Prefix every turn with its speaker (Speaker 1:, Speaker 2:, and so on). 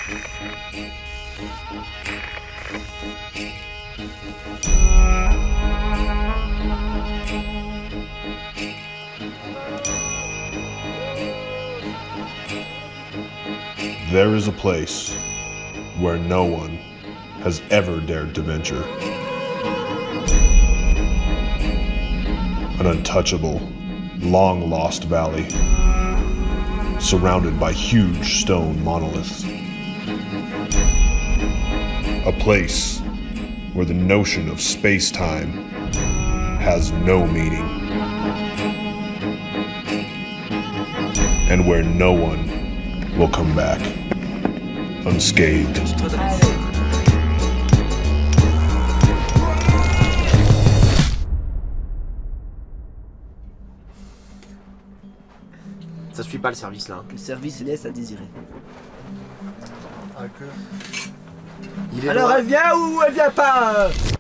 Speaker 1: There is a place where no one has ever dared to venture. An untouchable, long-lost valley, surrounded by huge stone monoliths. A place where the notion of space-time has no meaning. And where no one will come back unscathed.
Speaker 2: Ça suit pas le service là.
Speaker 3: Le service laisse à désirer.
Speaker 2: Il est
Speaker 3: alors
Speaker 2: loin.
Speaker 3: elle vient ou elle vient pas